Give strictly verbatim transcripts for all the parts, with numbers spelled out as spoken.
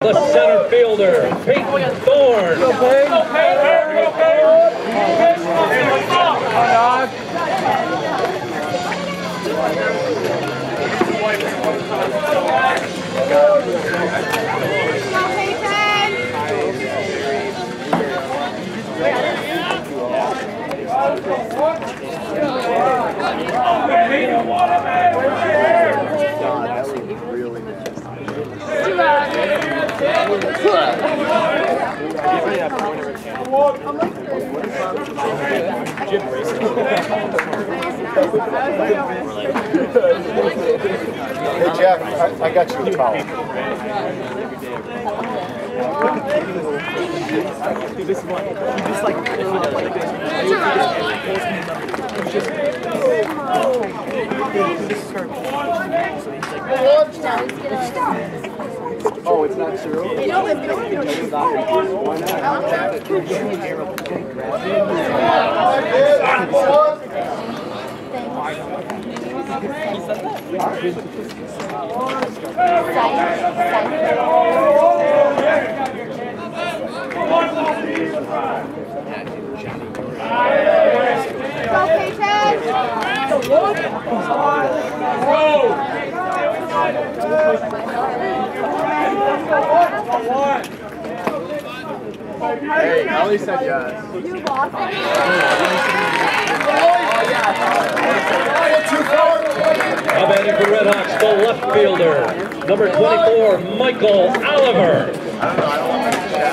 The center fielder, Peyton Thorne. Hey Jack, I, I got you a towel. Dude, this one, you just like, oh, it's not true? Why Hey, Ellie said yes. You lost it. Now batting for Red Hawks, the left fielder, number twenty-four, Michael Oliver. I don't know, I don't want to chat.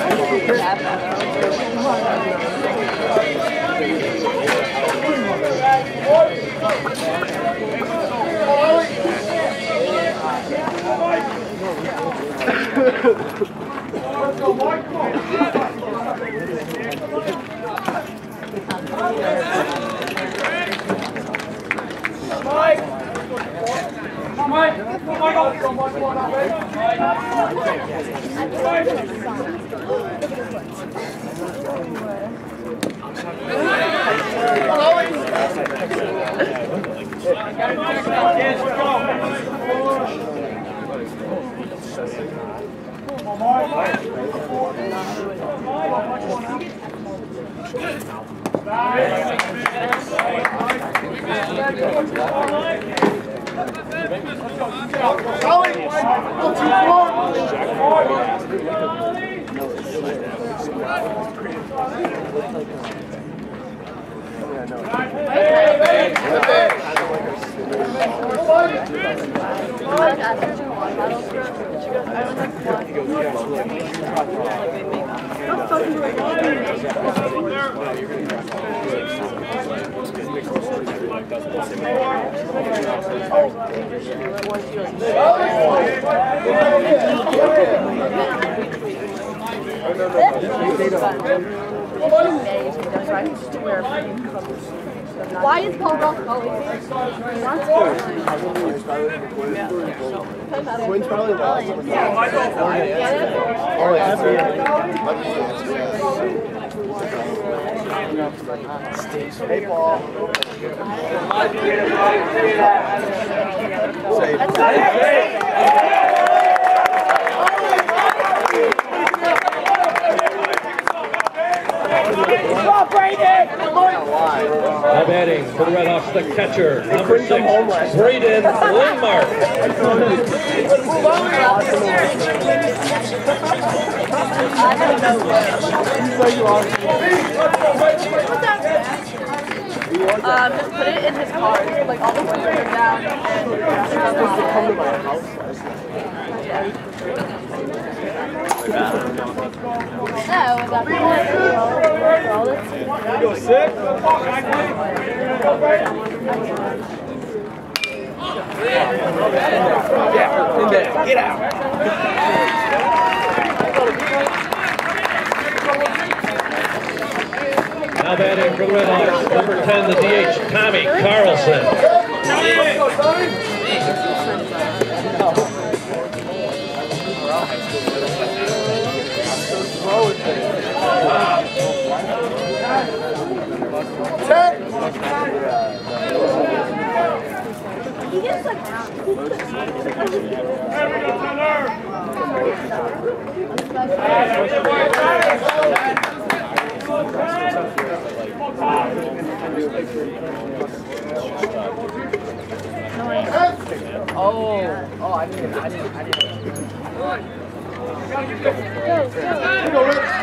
Why is Paul Ross going? Quinn's probably lost. Oh, yeah. Hey, Paul. Say Now batting for the Red Hawks, the catcher, number six, Braden Lindmark. Um, just put it in his car, like all the windows are down. come to my house. No, that's all this. Go sick. Yeah, in there. Get out. Now batting for the Red Hawks, number ten, the D H, Tommy Carlson. He gets like Oh, oh, I didn't, I didn't, I didn't. Go, go.